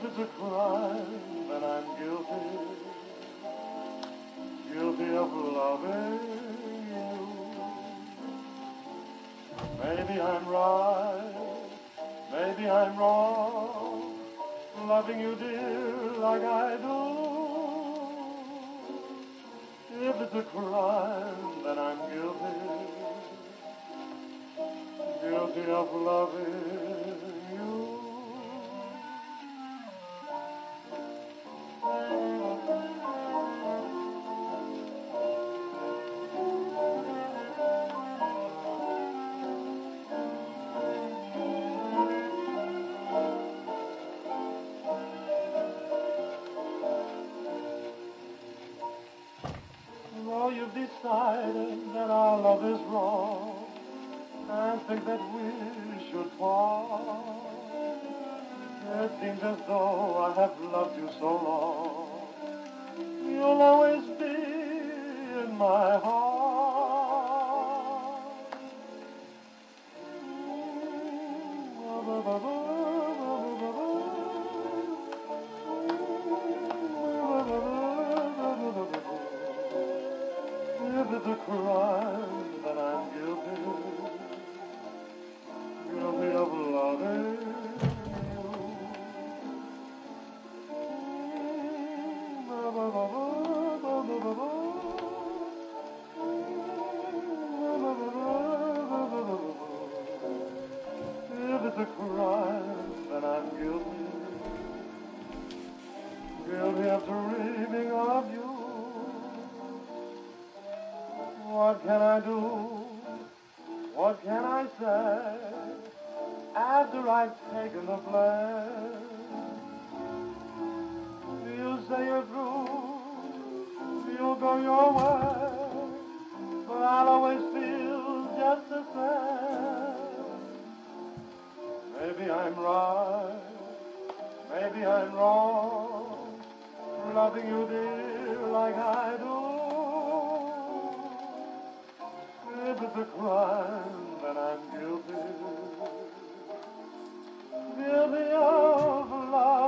If it's a crime, then I'm guilty, guilty of loving you. Maybe I'm right, maybe I'm wrong, loving you, dear, like I do. If it's a crime, then I'm guilty, guilty of loving you. Though you've decided that our love is wrong and think that we should part, it seems as though I have loved you so long. You'll always be in my heart. If it's a crime, then I'm guilty, guilty of loving you. If it's a crime, then I'm guilty, guilty of dreaming of you. What can I do? What can I say after I've taken the blame? You say you're through, you'll go your way, but I'll always feel just the same. Maybe I'm right, maybe I'm wrong, loving you, dear, like I do. If it's a crime, then I'm guilty, guilty of love.